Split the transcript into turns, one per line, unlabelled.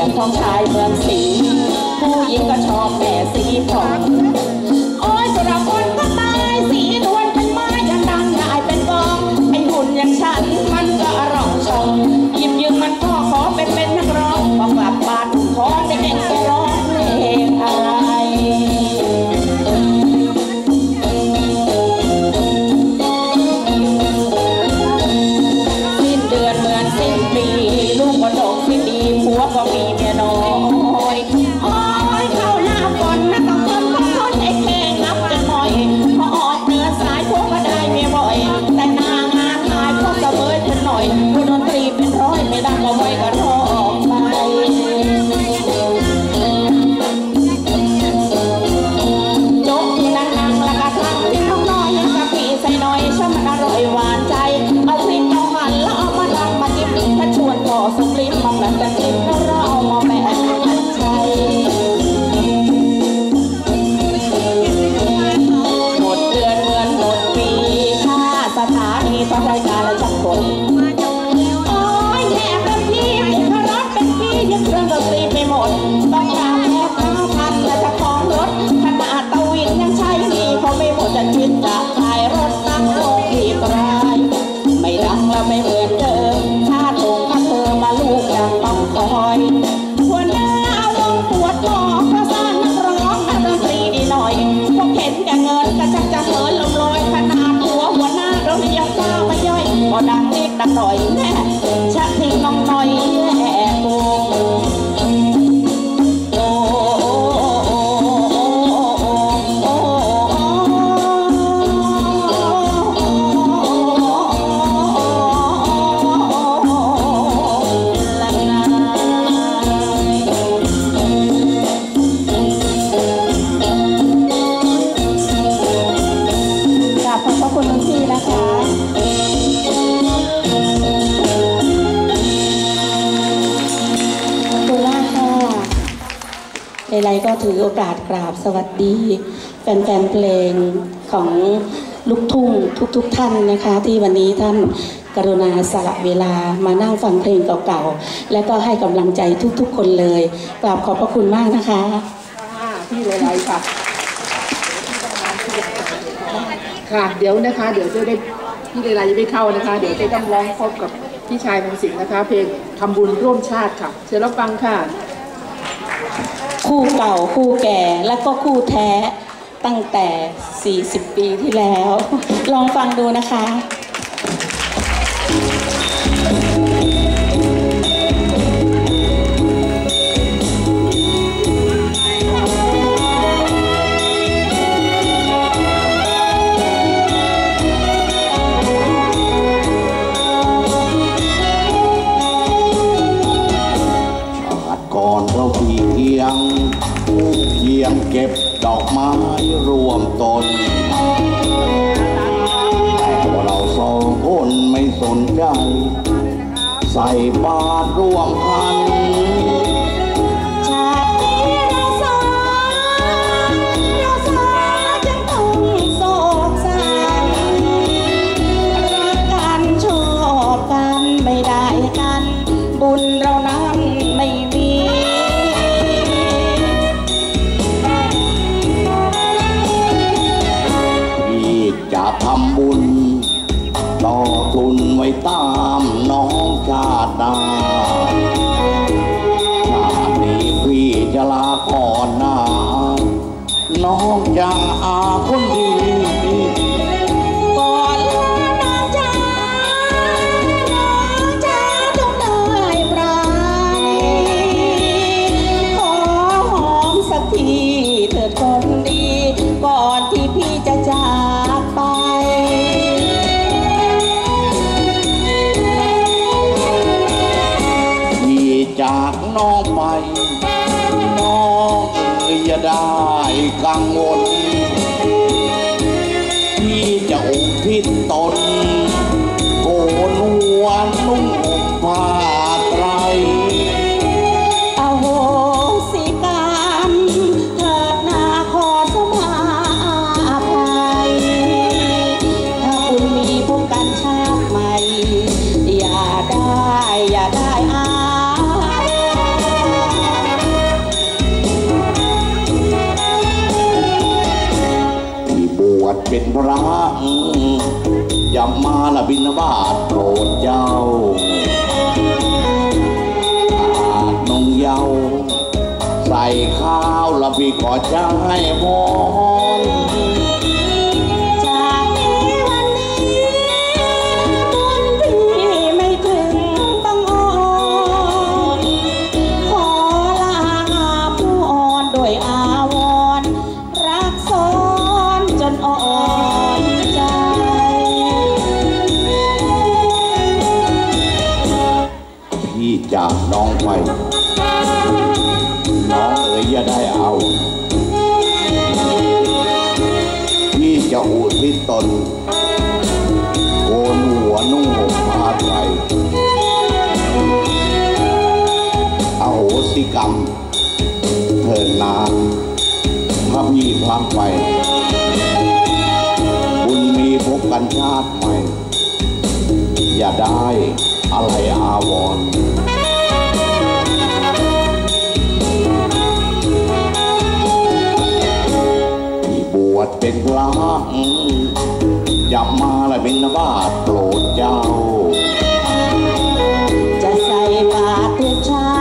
องทองชายเมืองสิงห์ผู้หญิงก็ชอบแม่สีทองโอ้ยสุรพลก็ตายสีนวลเป็นไม้ยังดังใหญ่เป็นกองไอ้หุ่นอย่างฉันมันก็อร่องชองหยิบยืมมันก็ขอเป็นนักร้องพอกลับบ้านขอได้เองไปร้องเพลงอะไรสิ้นเดือนเหมือนสิ้นปีลูกก็ดกที่ดีผัวก็มีเมียน้อยโอ้ยเข้าหน้าฝนนะต้องคนก็ทนไอ้แค่นับจะหน่อยพอออกเนื้อสายพวกก็ได้เมียบ่อยแต่นางานหายพวกก็เบิดขึ้นหน่อยผู้ดนตรีเป็นร้อยไม่ดังก็ไม่ก็ร้องไปโจ๊กที่นั่งแล้วก็ทั้งที่น้องน้อยยังกะปิใส่หน่อยช่างมันอร่อยหวานใจเอาพริกเอาหั่นแล้วเอามาดังมาจิ้มถ้าชวนขอสุกลิ้มมองแบบจะกินแล้วเราเอามาแบ่งกันใช้หมดเดือนเหมือนหมดปีค่าสถานีต้องรายการและจักรคนโอ้ยแย่เป็นพี่ติดภาระเป็นพี่ยึดเครื่องดนตรีไปหมดต้องการแค่5,000และจะของรถขนาดตะวินยังใช้ดีพอไม่หมดจะคิดจะขายรถตั้งโรงอีกรายไม่ดังแล้วไม่เหมือนเดิมถ้าถูกถ้าเธอมาลูกยังต้องคอยหัวหน้าลงปวดหมอเพราะสร้างนักร้องนักดนตรีดีหน่อยพวกเห็นแก่เงินก็ชักจะเหินลมลอยขนาดหัวหน้าเราไม่ยังกล้ามาย่อยก็ดังนิดดังหน่อยแน่ชักทิ้งน้องหน่อยแย่โกอะไรก็ถือโอกาสกราบสวัสดีแฟนๆเพลงของลูกทุ่งทุกท่านนะคะที่วันนี้ท่านกรุณาสละเวลามานั่งฟังเพลงเก่าๆและก็ให้กำลังใจทุกๆคนเลยกราบขอบพระคุณมากนะคะ
พี่เลไลค่ะค่ะเดี๋ยวนะคะเดี๋ยวจะได้พี่เลไลจะไม่เข้านะคะเดี๋ยวจะต้องร้องพบกับพี่ชายมงสิงห์นะคะเพลงทำบุญร่วมชาติค่ะเชิญรับฟังค่ะ
คู่เก่าคู่แก่และก็คู่แท้ตั้งแต่40 ปีที่แล้วลองฟังดูนะคะ
ก่อนเราเพียงเก็บดอกไม้รวมตนแต่ว่าเราสองคนไม่สนใจใส่บาตรร่วมกัน
ชาตินี้เราสองจะต้องโศกสันรักกันชอบกันไม่ได้กันบุญเรานั้นไม่มี
จะทำบุญต่อทุนไว้ตามน้องชาติหน้าชาตินี้พี่จะลาก่อนหน้าน้องจะอาคนดี
ก่อนลาน้องจ้าจงได้ปราณีขอหอมสักทีเถิดคนดีก่อนที่พี่จะจากไป
พี่จากน้องไปน้องอย่าได้กังวลพี่จะอุทิศตนโกนหัวนุ่งห่มผ้าไตร
อโหสิกรรมเถิดนาขอสมาอภัยถ้าคุณมีพบกันชาติใหม่อย่าได้
อย่ามาละบิณฑบาตโปรดเจ้าอาจนงเยาใส่ข้าวละพี่ขอใจมอง
จากนี้วันนี้บุญพี่ไม่ถึงต้องอ่อนขอลาผู้อ่อนด้วยอาวรณ์รักซ้อนจนอ่อนใจ
พี่จากน้องไปน้องเอ๋ยอย่าได้เอาพี่จะอุทิศตนโกนหัวนุ่งห่มผ้าไตรอโหสิกรรมเถิดนาถ้าพี่พลั้งไปบุญมีพบกันชาติใหม่อย่าได้อะไรอาวรณ์บวชเป็นพระอย่ามาละบิณฑบาตโปรดเจ้า
จะใส่บาตรทุกเช้า